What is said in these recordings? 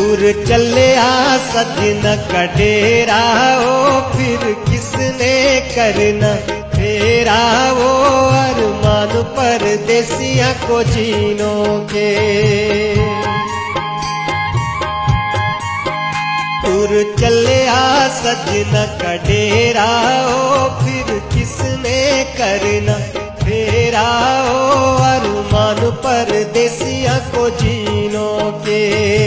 दूर चले आ सजना का डेरा ओ फिर किसने करना फेरा वो अरमान परदेसिया को जीनों के। दूर चले आ सजना का डेरा ओ फिर किसने करना फेरा ओ अरमान परदेसिया को जीनों के।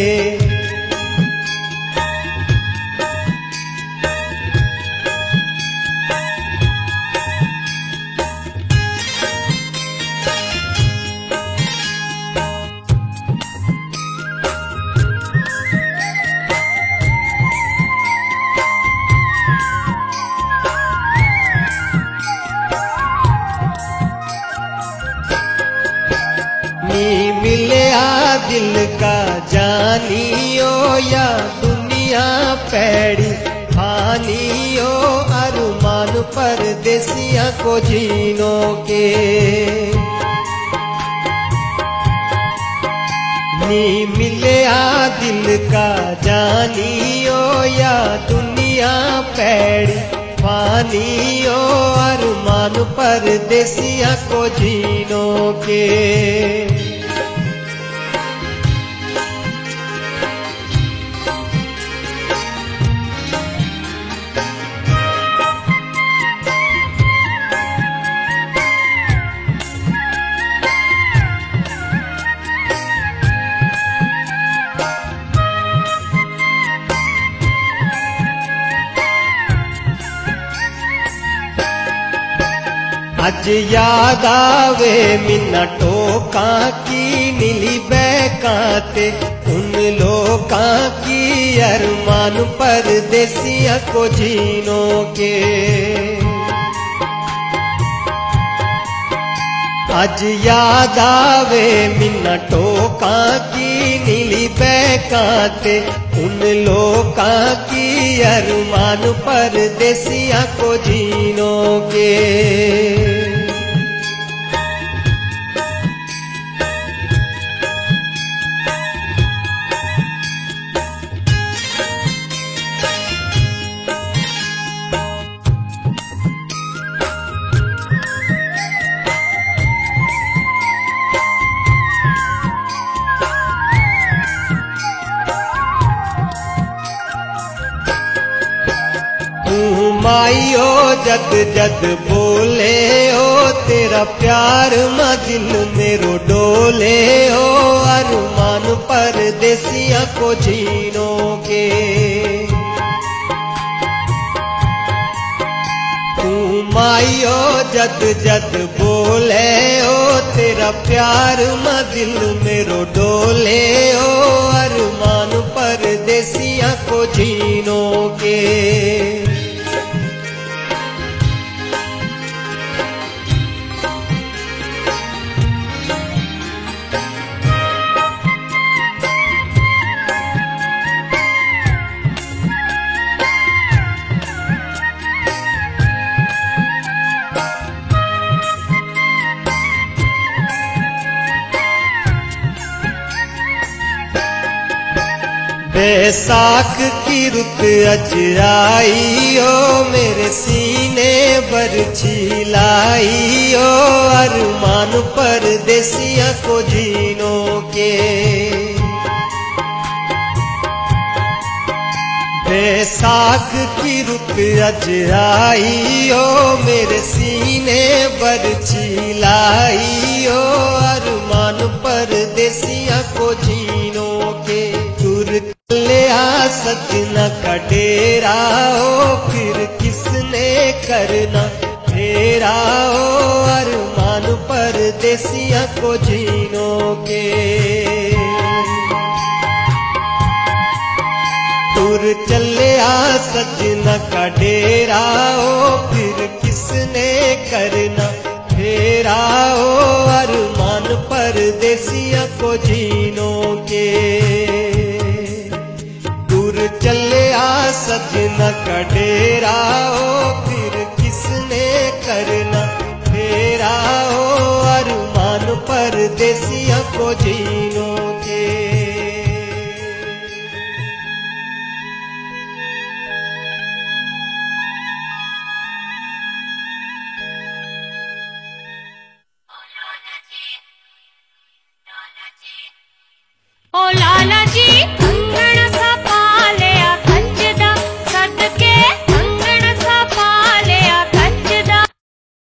मिले आ दिल का जानियो या दुनिया पैड़ी फानियो अरमान परदेसिया को जीनों के। नी मिले आ दिल का जानियो या दुनिया पैड़ी फानियो अरमान परदेसिया को जीनों के। अज याद आवे मिन्नटों का की नीली बैकाते उन लोकां की अरमान परदेसिया को जीनों के। अज याद आवे मिन्नटों का की नीली बैकाते उन लोकां की अरमान परदेसिया को जीनों के। माइयो जद जद बोले ओ तेरा प्यार मां दिल मेरो डोले ओ अरमान परदेसिया को जीनों के। तू माइयो जद जद बोले ओ तेरा प्यार मां दिल मेरो डोले ओ अरमान परदेसिया को जीनों के। बैसाख की रुत अजराई ओ मेरे सीने बरछी लाई ओ अरमान परदेसिया को जीनों के। बैसाख की रुत अजराई ओ मेरे सीने बरछी लाई ओ अरमान परदेसिया को जीनों के। ले आ सजना का डेरा ओ फिर किसने करना फेरा ओ अरमान परदेसिया को जीनों के। दूर चले आ सजना का डेरा ओ फिर किसने करना फेरा ओ अरमान परदेसिया को जीनों के। चले आ सजना का डेरा ओ फिर किसने करना फेरा ओ अरमान परदेसिया को जीनों के। ओ